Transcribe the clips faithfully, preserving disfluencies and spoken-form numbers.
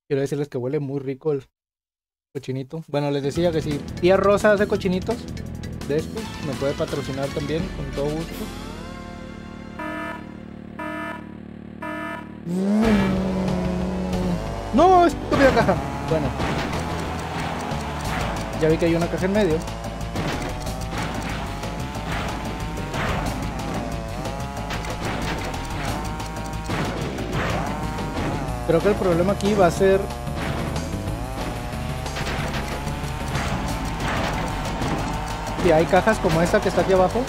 Quiero decirles que huele muy rico el cochinito. Bueno, les decía que si Tía Rosa hace cochinitos de estos, me puede patrocinar también, con todo gusto. Mm. No, estúpida caja. Bueno, ya vi que hay una caja en medio. Creo que el problema aquí va a ser si hay cajas como esta que está aquí abajo.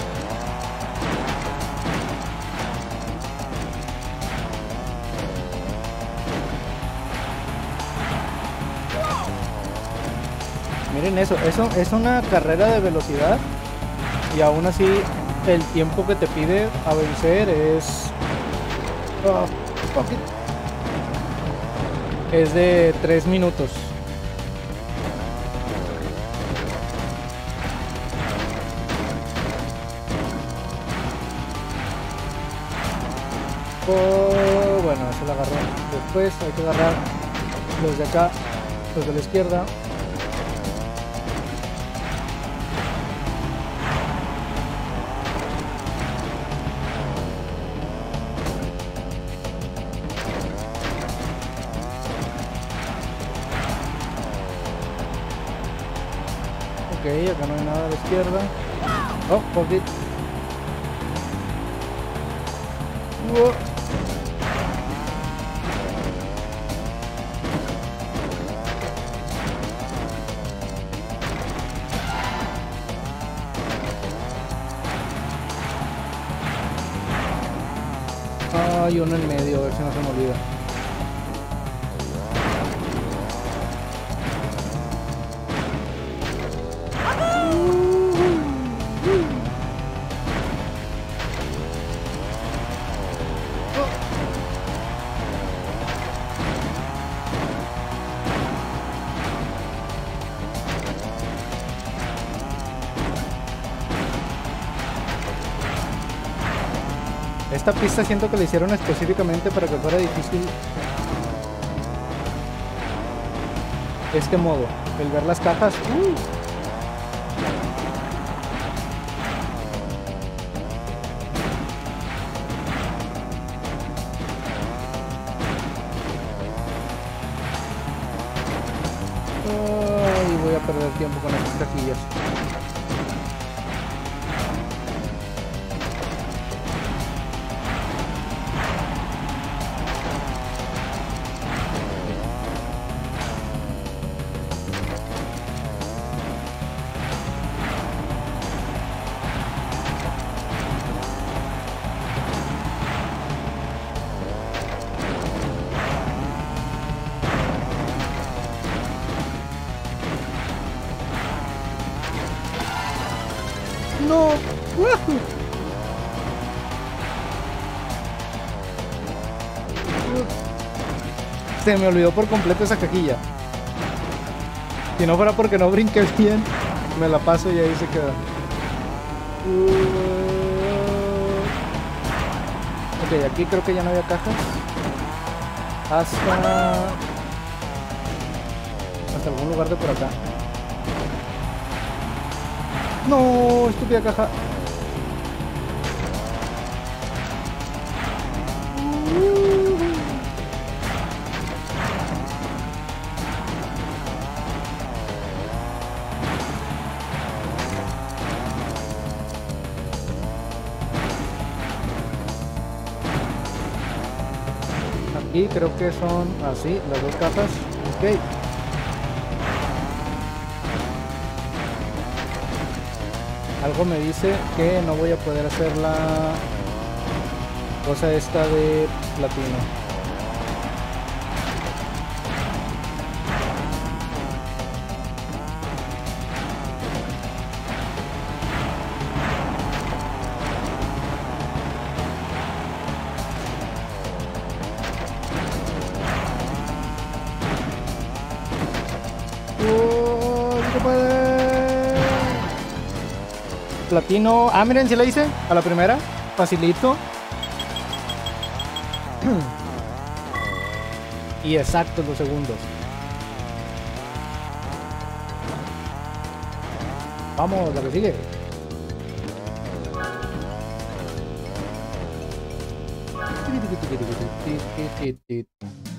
Miren eso, eso es una carrera de velocidad y aún así el tiempo que te pide a vencer es oh, es de tres minutos. Oh, bueno, eso lo agarró. Después hay que agarrar los de acá, los de la izquierda. Ok, acá no hay nada a la izquierda. Oh, poquito. Uh. Hay uno en medio, a ver si no se me olvida. Esta pista siento que la hicieron específicamente para que fuera difícil este modo, el ver las cajas. Uh. Ay, voy a perder tiempo con estas cajillas. No. ¡Wahoo! Se me olvidó por completo esa cajilla. Si no fuera porque no brinqué bien, me la paso y ahí se queda. Ok, aquí creo que ya no había cajas. Hasta... hasta algún lugar de por acá. No, estúpida caja. Aquí creo que son así, las dos cajas. Ok. Algo me dice que no voy a poder hacer la cosa esta de platino. ¡Oh, no se puede! Platino. Ah, miren, si la hice a la primera. Facilito. y exactos los segundos. Vamos, la que sigue. Tiki, tiki, tiki, tiki, tiki, tiki, tiki.